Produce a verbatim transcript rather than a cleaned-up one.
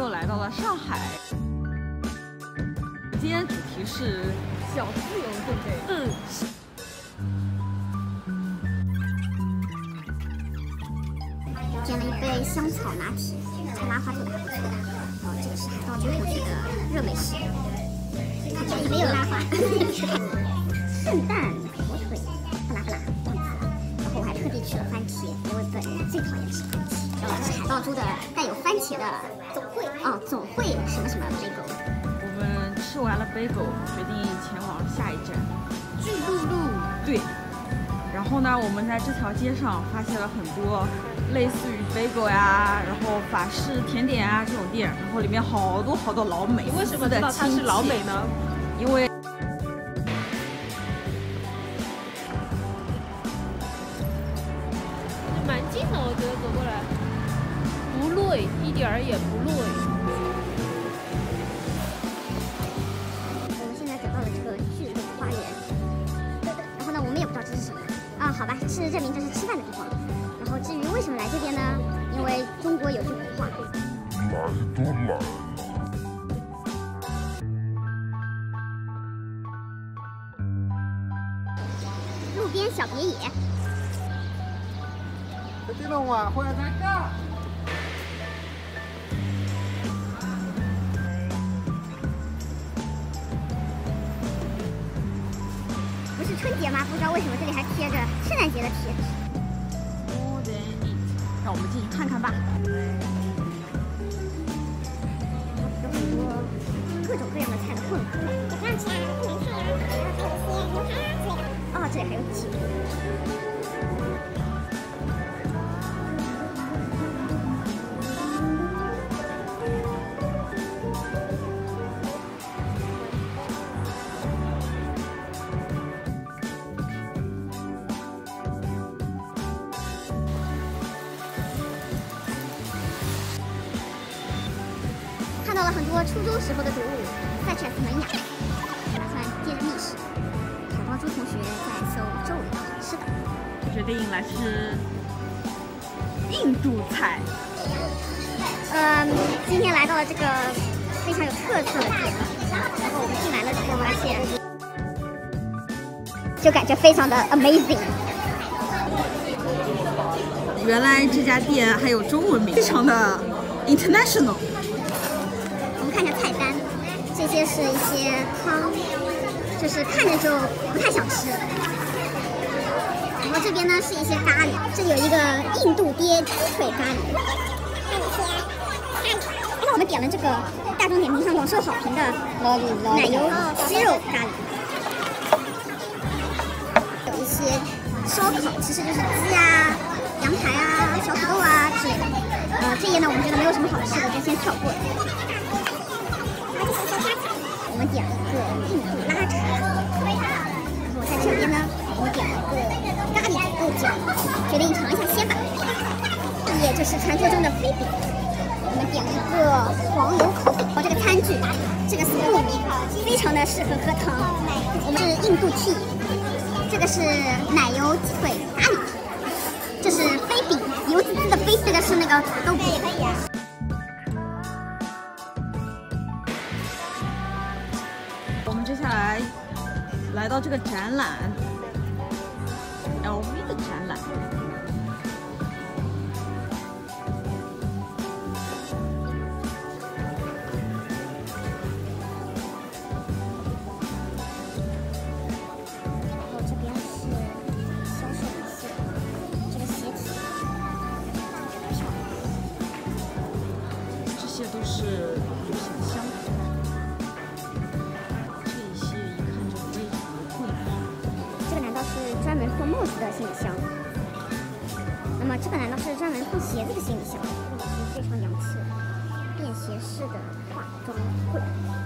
又来到了上海。今天主题是小自由，对不对？嗯。 点了一杯香草拿铁，这个拉花做的还不错。然后这个是海盗军同学的热美食，看起来也没有拉花。圣诞火腿，不拉不拉，这样子。然后我还特地取了番茄，因为本人最讨厌吃番茄。然后这是海盗猪的带有番茄的总会哦，总会什么什么 bagel。 我们吃完了 bagel， 决定前往下一站巨鹿路。对。然后呢，我们在这条街上发现了很多类似于 bagel 呀，然后法式甜点啊这种店，然后里面好多好多老美。 你为什么知道它是老美呢？ 因为蛮近的，我觉得走过来不累，一点儿也不累。 我们现在走到了这个巨鹿花园，然后呢，我们也不知道这是什么。啊，好吧，是证明这是吃饭的地方。然后至于为什么来这边呢？因为中国有句古话， 来都来了。 路边小别野。 啲龍話歡迎大家。 不是春节吗？不知道为什么这里还贴着圣诞节的贴纸。 More than it， 让我们进去看看吧。 有很多各种各样的菜的混合。早上起来不能菜呀，然后还有一些牛排啊之类的。哦，这里还有鸡。看到了很多初中时候的读物，塞切斯门雅。打算借着密室，海豹猪同学在搜周围的好吃的。 决定来吃印度菜。 嗯，今天来到了这个非常有特色的店，然后我们进来了之后发现，就感觉非常的 amazing。 原来这家店还有中文名，非常的 international。 看一下菜单，这些是一些汤，就是看着就不太想吃。然后这边呢是一些咖喱，这里有一个印度爹鸡腿咖喱，还有一些咖喱。那我们点了这个大众点评上广受好评的奶油鸡肉咖喱，有一些烧烤，其实就是鸡啊、羊排啊、小土豆啊之类的。呃，这些呢我们觉得没有什么好吃的，就先跳过了。我们点了一个印度拉茶，然后在这边呢，我们点了一个咖喱土豆饺，决定尝一下先吧。也就是传说中的飞饼，我们点了一个黄油烤饼。哦，这个餐具，这个 spoon 非常的适合喝汤。我们是印度 tea， 这个是奶油鸡腿咖喱，这是飞饼，油滋滋的飞，这个是那个土豆饼。 我们接下来来到这个展览 ，L V 的展览。 然后这边是销售一些这个鞋体，漂亮。 这些都是旅行箱。 专门放帽子的行李箱，那么这个难道是专门放鞋子的行李箱？这个是非常洋气、便携式的化妆柜。